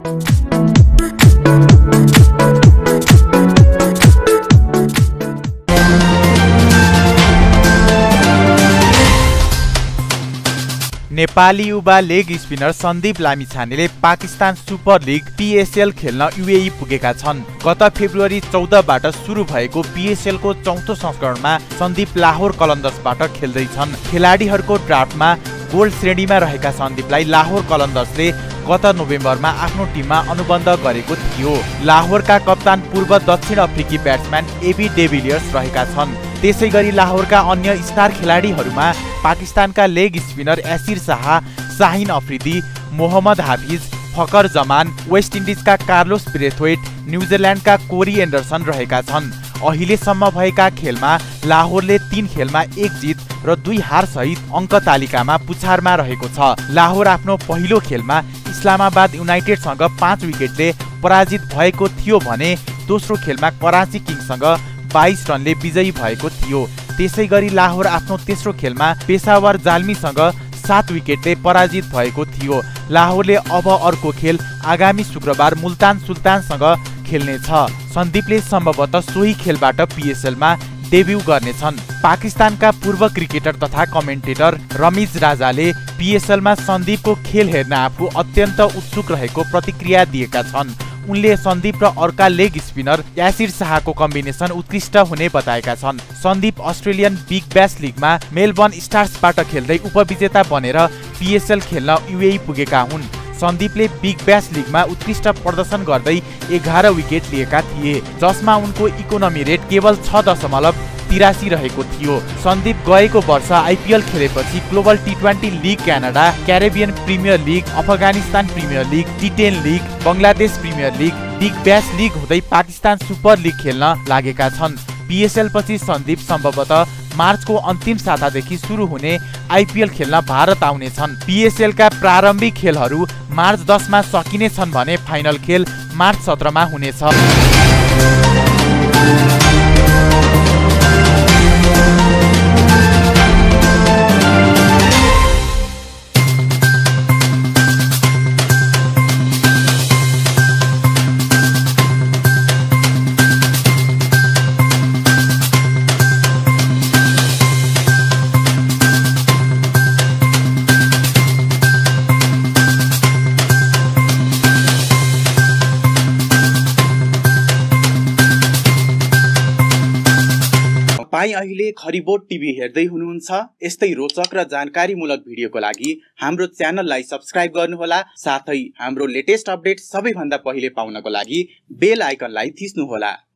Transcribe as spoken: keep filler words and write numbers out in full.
नेपाली युवा leg spinner Sandeep लामिछानेले Pakistan super league PSL खेल्न यूएई पुगेका छन्। गत फेब्रुअरी चौधबाट सुरु भएको पीएसएल को चौथो संस्करणमा सन्दीप लाहोर कलन्दर्सबाट खेल्दैछन्। खेलाडीहरूको ड्राफ्टमा गोल्ड श्रेणीमा रहेका सन्दीपलाई लाहोर कलन्दर्सले गत नोभेम्बरमा आफ्नो टिममा अनुबन्ध गरेको थियो। लाहोरका कप्तान पूर्व दक्षिण अफ्रिकी ब्याट्सम्यान एबी डेभिलियर्स रहेका छन्। त्यसैगरी लाहोरका अन्य स्टार खेलाडीहरूमा पाकिस्तानका leg spinner Yasir Shah, Shaheen Afridi, Mohammad Hafeez, Fakhar Zaman, west इन्डिजका कार्लोस ब्रेथवेट, न्युजिल्यान्डका कोरी एन्डरसन रहेका छन्। अहिलेसम्म भएका खेलमा लाहोरले तीन खेलमा एक जित र दुई हार सहित अङ्क तालिकामा पुछारमा रहेको छ। लाहोर आफ्नो पहिलो खेलमा इस्लामाबाद युनाइटेडसँग पाँच विकेटले पराजित भएको थियो भने दोस्रो खेलमा कराची किङ्ससँग बाइस रनले विजयी भएको थियो। त्यसैगरी लाहोर आफ्नो तेस्रो खेलमा पेसावर जाल्मीसँग सात विकेटले पराजित भएको थियो। लाहोरले अब अर्को खेल आगामी शुक्रबार मुल्तान सुल्तानसँग खेल्नेछ। सन्दीपले सम्भवतः सोही खेलबाट पीएसएलमा डेब्यू गर्नेछन्। पाकिस्तानका पूर्व क्रिकेटर तथा कमेन्टेटर रमिज राजाले पीएसएलमा सन्दीपको खेल हेर्न आफू अत्यन्त उत्सुक रहेको प्रतिक्रिया दिएका छन्। उनले सन्दीप र अर्का लेग स्पिनर यासिर शाहको कम्बिनेसन उत्कृष्ट हुने बताएका छन्। सन्दीप अस्ट्रेलियन बिग ब्यास लिगमा मेलबर्न स्टार्सबाट खेल्दै उपविजेता बनेर पीएसएल खेल्न यूएई पुगेका हुन्। सन्दीपले बिग ब्यास लिगमा उत्कृष्ट प्रदर्शन गर्दै एघार विकेट लिएका थिए, जसमा उनको इकोनोमी रेट केवल छ दशमलव तिरासी रहेको थियो। सन्दीप गएको वर्ष आइपिएल खेलेपछि global T twenty league Canada, Caribbean premier league, Afghanistan premier league, T ten league, Bangladesh premier league, big bash league हुँदै पाकिस्तान सुपर लिग खेल्न लागेका छन्। पीएसएल पछि सन्दीप सम्भवतः मार्चको अन्तिम सातादेखि सुरु हुने आइपिएल खेल्न भारत आउनेछन्। पीएसएलका प्रारम्भिक खेलहरू मार्च दसमा सकिने छन् भने फाइनल खेल मार्च सत्रमा हुनेछ। तपाईं अहिले खरिबोट टिभी हेर्दै हुनुहुन्छ। यस्तै रोचक र जानकारीमूलक भिडियोको लागि हाम्रो च्यानललाई सब्स्क्राइब गर्नुहोला। साथै हाम्रो लेटेस्ट अपडेट सबैभन्दा पहिले पाउनको लागि बेल आइकनलाई थिच्नुहोला।